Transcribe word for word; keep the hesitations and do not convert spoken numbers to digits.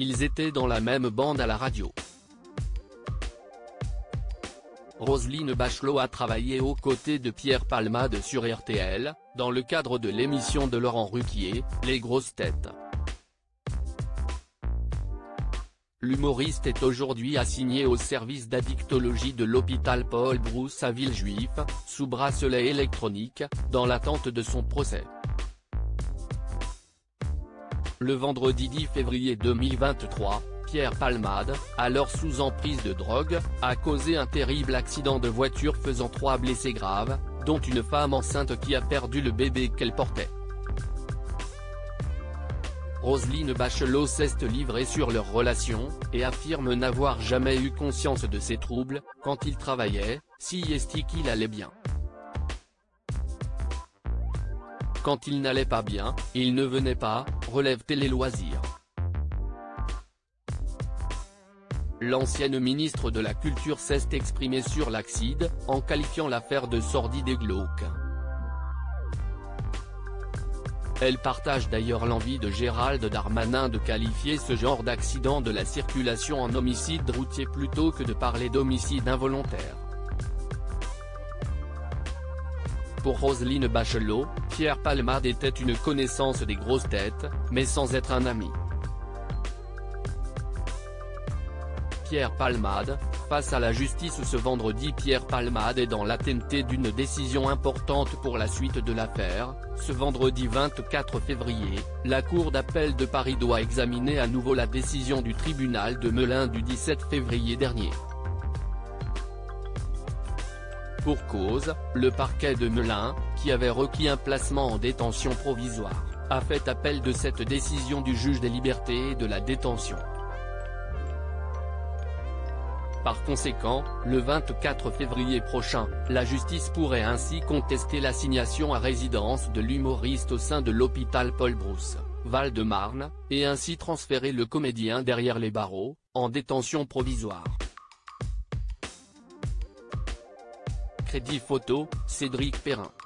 ils étaient dans la même bande à la radio. Roselyne Bachelot a travaillé aux côtés de Pierre Palmade sur R T L, dans le cadre de l'émission de Laurent Ruquier, Les Grosses Têtes. L'humoriste est aujourd'hui assigné au service d'addictologie de l'hôpital Paul Brousse à Villejuif, sous bracelet électronique, dans l'attente de son procès. Le vendredi dix février deux mille vingt-trois, Pierre Palmade, alors sous emprise de drogue, a causé un terrible accident de voiture faisant trois blessés graves, dont une femme enceinte qui a perdu le bébé qu'elle portait. Roselyne Bachelot s'est livrée sur leur relation, et affirme n'avoir jamais eu conscience de ses troubles, quand il travaillait, si est qu'il allait bien. Quand il n'allait pas bien, il ne venait pas, relève Télé Loisirs. L'ancienne ministre de la Culture s'est exprimée sur l'accident, en qualifiant l'affaire de sordide et glauque. Elle partage d'ailleurs l'envie de Gérald Darmanin de qualifier ce genre d'accident de la circulation en homicide routier plutôt que de parler d'homicide involontaire. Pour Roselyne Bachelot, Pierre Palmade était une connaissance des grosses têtes, mais sans être un ami. Pierre Palmade, face à la justice ce vendredi. Pierre Palmade est dans l'attente d'une décision importante pour la suite de l'affaire. Ce vendredi vingt-quatre février, la Cour d'appel de Paris doit examiner à nouveau la décision du tribunal de Melun du dix-sept février dernier. Pour cause, le parquet de Melun, qui avait requis un placement en détention provisoire, a fait appel de cette décision du juge des libertés et de la détention. Par conséquent, le vingt-quatre février prochain, la justice pourrait ainsi contester l'assignation à résidence de l'humoriste au sein de l'hôpital Paul Brousse, Val-de-Marne, et ainsi transférer le comédien derrière les barreaux, en détention provisoire. Crédit photo, Cédric Perrin.